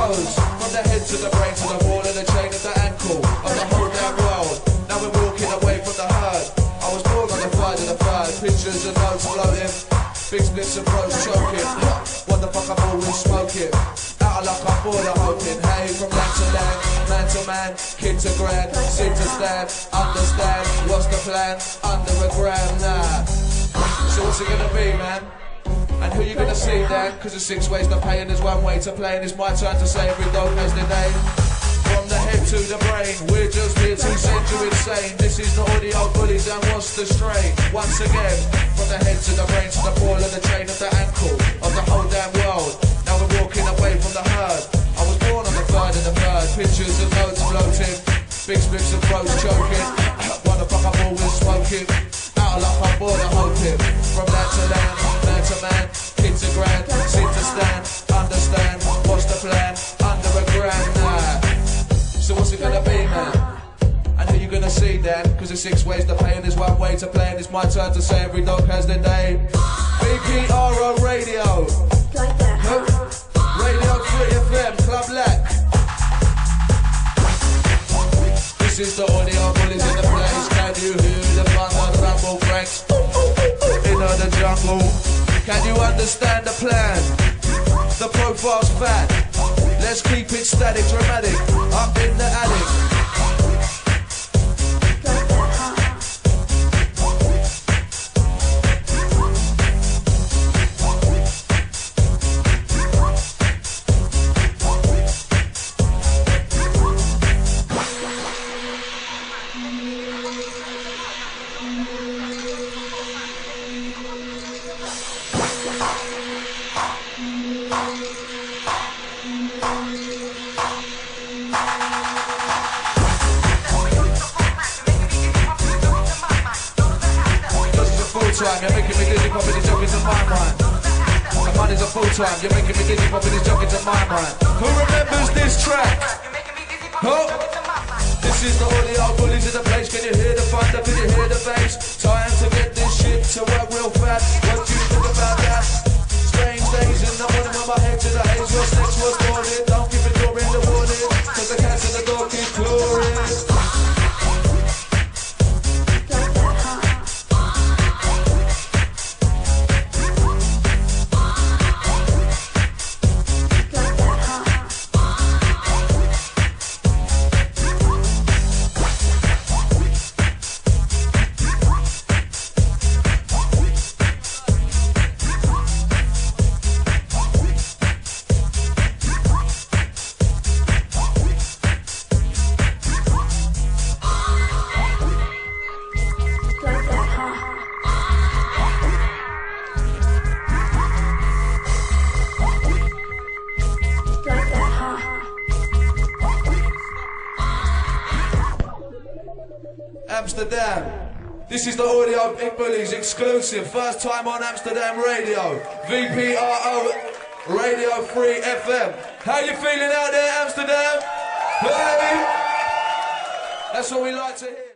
toes, from the head to the brain, to the ball and the chain at the ankle of the whole damn world. Now we're walking away from the herd. I was born on the third of the third. Pictures and notes floating, big splits and pros choking. What the fuck I'm always smoking? Out of luck I'm border hoping. Hey, from land to land, man to man, kid to grand, sit to stand, understand, what's the plan? Under a gram, nah. So what's it gonna be, man? And who you gonna see then? Cause there's 6 ways to pay and there's 1 way to play. And it's my turn to say every dog has the name. From the head to the brain, we're just here to send you insane. This is the audio bullies and what's the strain? Once again, from the head to the brain, to the ball and the chain of the ankle of the whole damn world. Now we're walking away from the herd. I was born on the third of the third. Pictures and notes floating, big splits and pros choking. What the fuck I'm always smoking? Out of luck I'm border hoping. From land to land, man to man, kid to grand, sit to stand, understand, what's the plan? Under a grand, nah. So what's it gonna be, man? And who you gonna see then? Cause there's 6 ways to pay and there's 1 way to play. And it's my turn to say every dog has their day. VPRO Radio, Radio 3 FM, Club Lack. This is the audio bullies in the place. Can you hear the thunder, rumble, Franks? In the jungle. Can you understand the plan? The profile's fat. Let's keep it static, dramatic. Up in the attic. You're making me dizzy, popping these jokers in my mind. The money's a full time. You're making me dizzy, popping these jokers in my mind. Who remembers this track? Huh? This is the audio bullies in the place. Can you hear the thunder? Can you hear the bass? Time to get this shit to work real fast. What do you think about that? Strange days in the morning with my head to the haze. What's next? What's morning? Don't give it door in the warning. Cause the cats in the door keep clawing. Amsterdam. This is the audio Big Bullies exclusive. First time on Amsterdam Radio. VPRO Radio 3 FM. How you feeling out there, Amsterdam? Hey! That's what we like to hear.